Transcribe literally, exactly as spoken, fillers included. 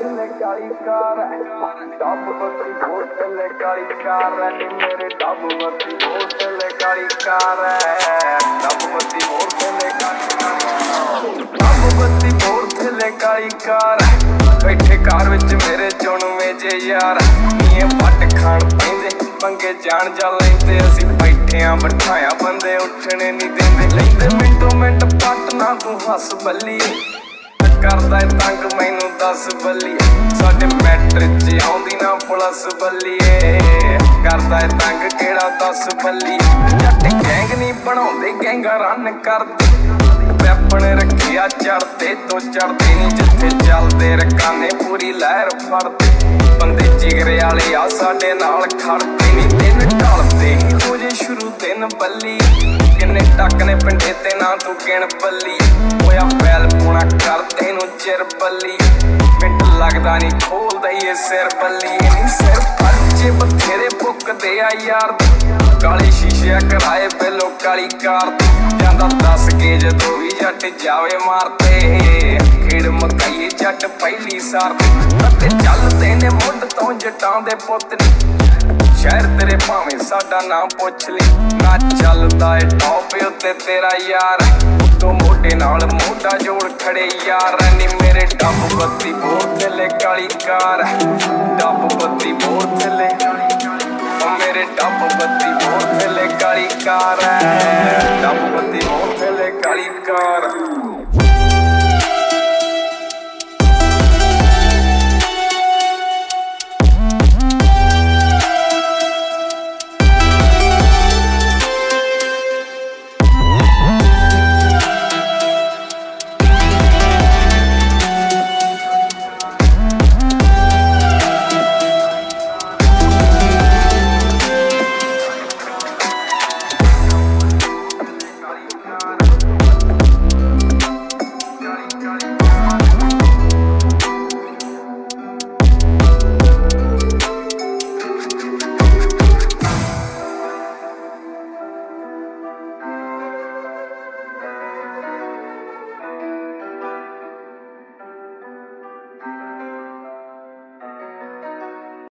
थले काली car dub बत्ती बोतल काली कार नी मेरे डब बत्ती बोतल काली कार डब बत्ती बोतल काली डब बत्ती बोतल काली कार बैठे कार विच मेरे चुनवे जे यार नी पट खाण पैंदे पंगे जान जा लैंदे असीं बैठे आ बिठाया बंदे उठने नहीं देंदे लैंदे मिंटो मिंट पट ना तू हस बल्ली करदा है तंग मैनू दस बल्लीए साडे मैट्रिक च आउंदी ना पुलिस बल्लीए करदा है तंग केड़ा दस बल्लीए जट गैंग नहीं बनाउंदे गैंगा रन करदे वैपन रखिया चढ़ते तो चढ़ते नहीं जिथे चलदे रकाने पूरी लहर फड़दे बंदे जिगरे वाले आ साडे नाल खड़दे नहीं दिन ढलदे ही हो जे शुरू दिन बल्ली किन्ने टक ने पिंडे ते ना तू गिण बल्ली होया बैल पूना कर तेनू चिर बल्ली मिंट लगदा नहीं खोल दईए सिर बल्ली नहीं सिर पर्चे बथेरे भुकदे आ यार काली शीशे कराए बिलो काली कार जांदा दस के जदों भी जट जावे मारते खेड़ मकाई जट पहली सार ते चलदे ने मुंड तो जटां दे पुत शहर तेरे भावें साडा नाम पुछ ली ना चलदा है टॉप उत्ते तेरा यार तो मोढे नाल मोढा जोड़ खड़े यार नी मेरे डब बत्ती बोतल काली कार डब बत्ती बोतल मेरे डब बत्ती बोतल काली कार डब बत्ती बोतल काली कार।